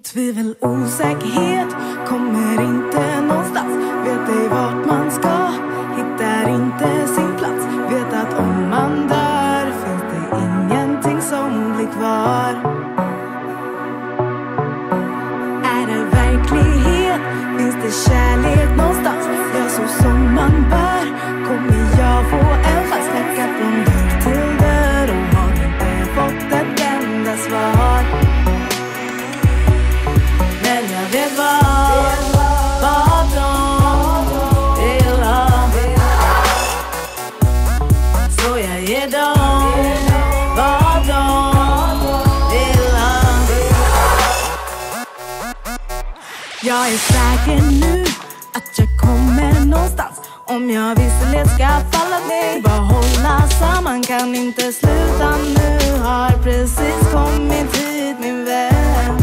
Tvivel, osäkerhet, kommer inte någonstans. Vet ej vart man ska, hittar inte sin plats. Vet att om man dör finns det ingenting som blir kvar. Är det verklighet? Finns det kärlek någonstans? Jag så som man bör. Kommer jag få en chans? Knacka från dörr till dörr och har inte fått ett enda svar. Men jag vet vad de vill ha. Så jag ger dem vad de vill ha. Jag är säker nu att jag kommer någonstans. Om jag visserligen ska falla ner, bara hålla samman, kan inte sluta nu. Har precis kommit hit min vän.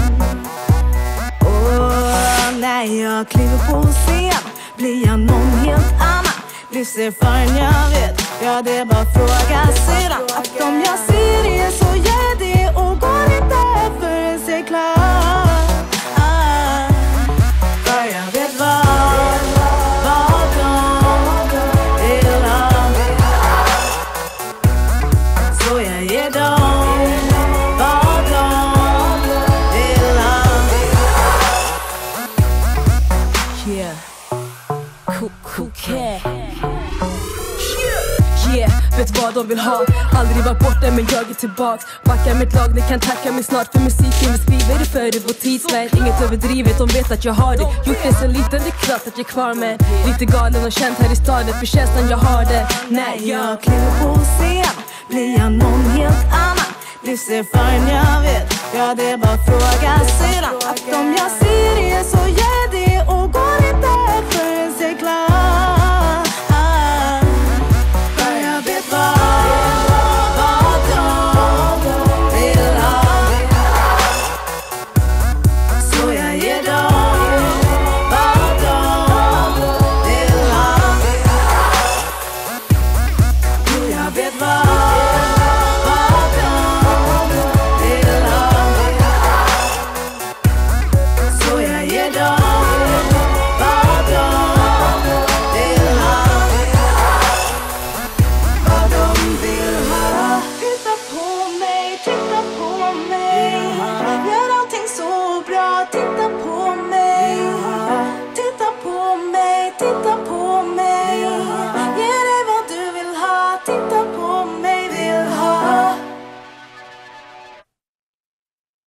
När jag kliver på scen blir jag någon helt annan. Livserfaren jag vet, ja det är bara fråga sedan. Att om jag ser det så gör det och går inte förrän jag är klar. För jag vet vad de vill ha. Så jag ger dem vad de vill ha. Yeah, yeah, vet vad de vill ha. Aldrig var borta men jag är tillbaks. Backar mitt lag, ni kan tacka mig snart. För musiken vi skriver det före vår tidsvärld. Inget överdrivet, de vet att jag har det. Gjort det så liten, det är klart att jag är kvar med. Lite galen och känt här i staden, för känslan jag har det. När jag kliver på scen blir jag någon helt annan. Livserfaren jag vet, ja det är bara fråga sedan. Att om jag ser det så gör det och går inte förrän jag är klar. För jag vet vad de vill ha. Så jag ger dem vad de vill ha. Jo, jag vet vad titta på mig, gör allting så bra, titta på